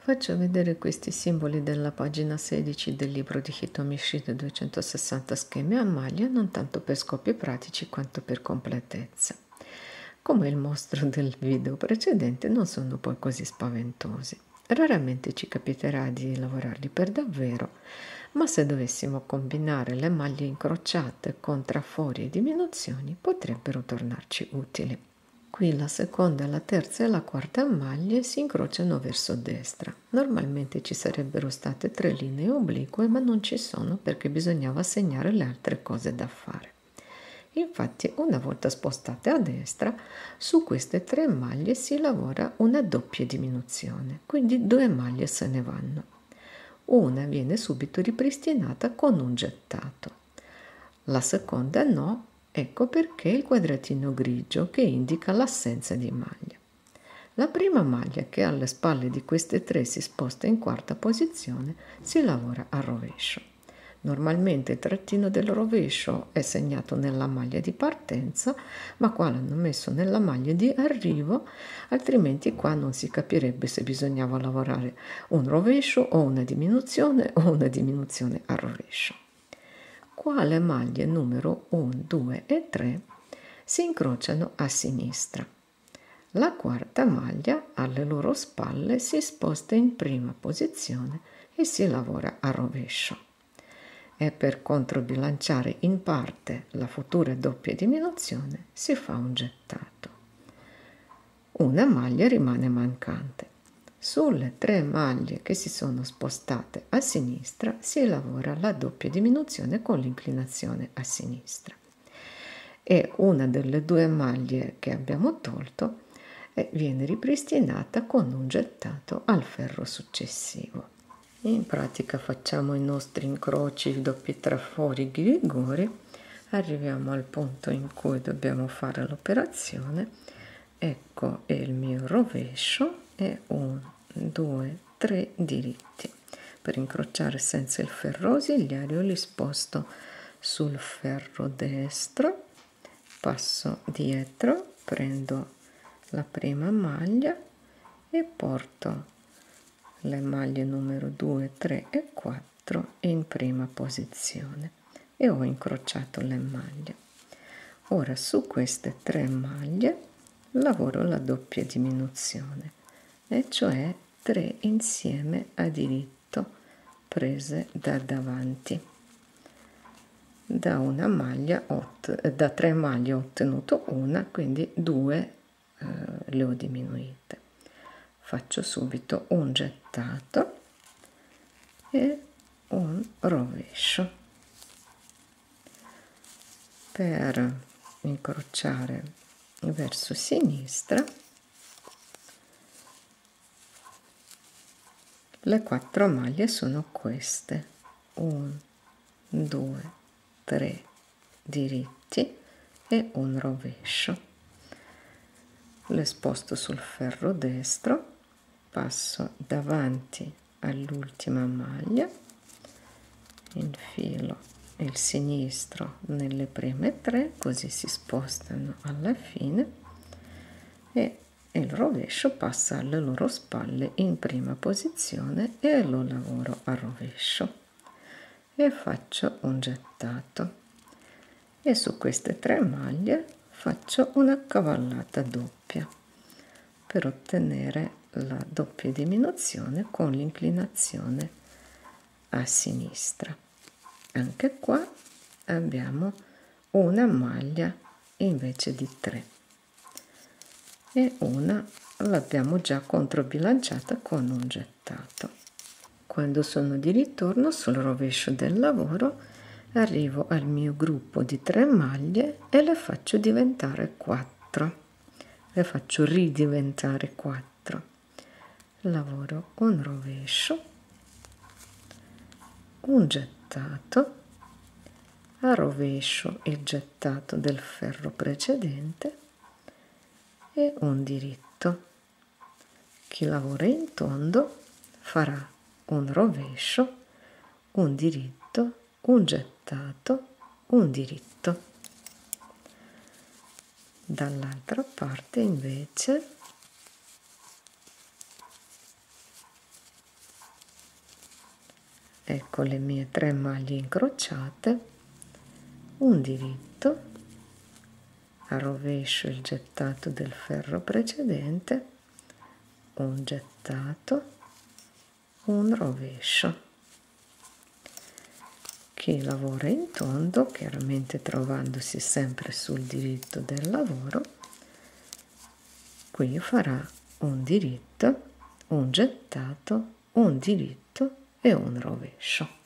Faccio vedere questi simboli della pagina 16 del libro di Hitomi Shide 260 schemi a maglia, non tanto per scopi pratici quanto per completezza. Come il mostro del video precedente, non sono poi così spaventosi. Raramente ci capiterà di lavorarli per davvero, ma se dovessimo combinare le maglie incrociate con trafori e diminuzioni, potrebbero tornarci utili. Qui la seconda, la terza e la quarta maglie si incrociano verso destra. Normalmente ci sarebbero state 3 linee oblique, ma non ci sono perché bisognava segnare le altre cose da fare. Infatti, una volta spostate a destra, su queste 3 maglie si lavora una doppia diminuzione, quindi 2 maglie se ne vanno. Una viene subito ripristinata con un gettato. La seconda no. Ecco perché il quadratino grigio che indica l'assenza di maglia. La prima maglia che alle spalle di queste 3 si sposta in quarta posizione si lavora a rovescio. Normalmente il trattino del rovescio è segnato nella maglia di partenza, ma qua l'hanno messo nella maglia di arrivo, altrimenti qua non si capirebbe se bisognava lavorare un rovescio o una diminuzione a rovescio. Qua le maglie numero 1, 2 e 3 si incrociano a sinistra. La quarta maglia alle loro spalle si sposta in prima posizione e si lavora a rovescio. E per controbilanciare in parte la futura doppia diminuzione si fa un gettato. Una maglia rimane mancante. Sulle 3 maglie che si sono spostate a sinistra si lavora la doppia diminuzione con l'inclinazione a sinistra. E una delle 2 maglie che abbiamo tolto viene ripristinata con un gettato al ferro successivo. In pratica facciamo i nostri incroci, doppi trafori, ghirigori, arriviamo al punto in cui dobbiamo fare l'operazione. Ecco il mio rovescio e 1, 2, 3 diritti. Per incrociare senza il ferro ausiliario li sposto sul ferro destro, passo dietro, prendo la prima maglia e porto le maglie numero 2, 3 e 4 in prima posizione e ho incrociato le maglie. Ora su queste 3 maglie lavoro la doppia diminuzione, e cioè 3 insieme a diritto prese da davanti. Da 3 maglie ho ottenuto una, quindi 2 le ho diminuite. Faccio subito un gettato e un rovescio per incrociare verso sinistra. Le 4 maglie sono queste: 1, 2, 3 diritti e un rovescio. Le sposto sul ferro destro, passo davanti all'ultima maglia, infilo il sinistro nelle prime 3, così si spostano alla fine, e il rovescio passa alle loro spalle in prima posizione e lo lavoro a rovescio e faccio un gettato, e su queste 3 maglie faccio una cavallata doppia per ottenere la doppia diminuzione con l'inclinazione a sinistra. Anche qua abbiamo una maglia invece di 3 e una l'abbiamo già controbilanciata con un gettato. Quando sono di ritorno sul rovescio del lavoro, arrivo al mio gruppo di 3 maglie e le faccio diventare 4. Le faccio ridiventare 4. Lavoro un rovescio, un gettato, a rovescio il gettato del ferro precedente e un diritto. Chi lavora in tondo farà un rovescio, un diritto, un gettato, un diritto. Dall'altra parte invece ecco le mie 3 maglie incrociate, un diritto, rovescio il gettato del ferro precedente, un gettato, un rovescio. Chi lavora in tondo, chiaramente trovandosi sempre sul diritto del lavoro, qui farà un diritto, un gettato, un diritto e un rovescio.